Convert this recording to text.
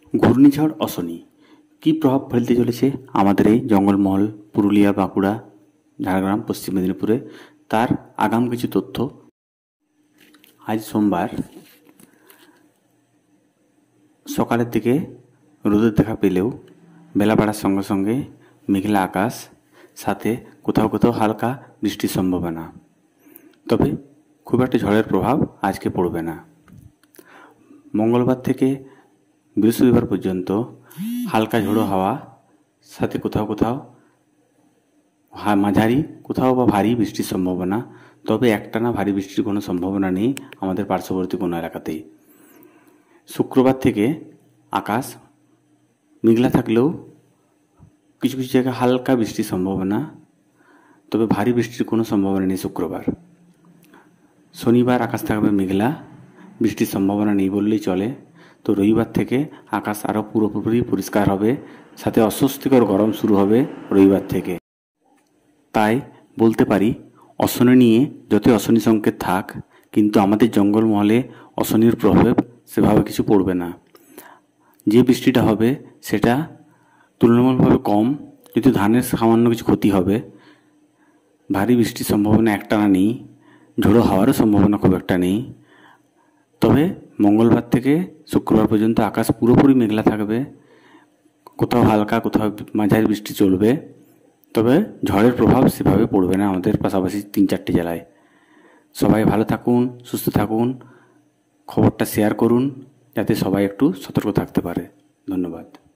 ঘূর্ণিঝড় অশনি কী প্রভাব ফেলতে চলেছে আমাদের এই জঙ্গলমহল, পুরুলিয়া, বাঁকুড়া, ঝাড়গ্রাম, পশ্চিম মেদিনীপুরে, তার আগাম কিছু তথ্য। আজ সোমবার সকালের দিকে রোদের দেখা পেলেও বেলা বাড়ার সঙ্গে সঙ্গে মেঘলা আকাশ, সাথে কোথাও কোথাও হালকা বৃষ্টির সম্ভাবনা। তবে খুব একটা ঝড়ের প্রভাব আজকে পড়বে না। মঙ্গলবার থেকে বৃহস্পতিবার পর্যন্ত হালকা ঝোড়ো হাওয়া, সাথে কোথাও কোথাও মাঝারি, কোথাও বা ভারী বৃষ্টির সম্ভাবনা। তবে একটানা ভারী বৃষ্টির কোনো সম্ভাবনা নেই আমাদের পার্শ্ববর্তী কোনো এলাকাতেই। শুক্রবার থেকে আকাশ মেঘলা থাকলেও কিছু কিছু জায়গায় হালকা বৃষ্টির সম্ভাবনা, তবে ভারী বৃষ্টির কোনো সম্ভাবনা নেই শুক্রবার। শনিবার আকাশ থাকবে মেঘলা, বৃষ্টির সম্ভাবনা নেই বললেই চলে। তো রবিবার থেকে আকাশ আরও পুরোপুরি পরিষ্কার হবে, সাথে অস্বস্তিকর গরম শুরু হবে রবিবার থেকে। তাই বলতে পারি, অশনি নিয়ে যতই অশনি সংকেত থাক, কিন্তু আমাদের জঙ্গলমহলে অশনির প্রভাব সেভাবে কিছু পড়বে না। যে বৃষ্টিটা হবে সেটা তুলনামূলকভাবে কম, যদি ধানের সামান্য কিছু ক্ষতি হবে। ভারী বৃষ্টির সম্ভাবনা একটানা নেই, ঝোড়ো হাওয়ারও সম্ভাবনা খুব একটা নেই। তবে মঙ্গলবার থেকে শুক্রবার পর্যন্ত আকাশ পুরোপুরি মেঘলা থাকবে, কোথাও হালকা কোথাও মাঝারি বৃষ্টি চলবে। তবে ঝড়ের প্রভাব সেভাবে পড়বে না আমাদের পাশাপাশি 3-4টি জেলায়। সবাই ভালো থাকুন, সুস্থ থাকুন, খবরটা শেয়ার করুন যাতে সবাই একটু সতর্ক থাকতে পারে। ধন্যবাদ।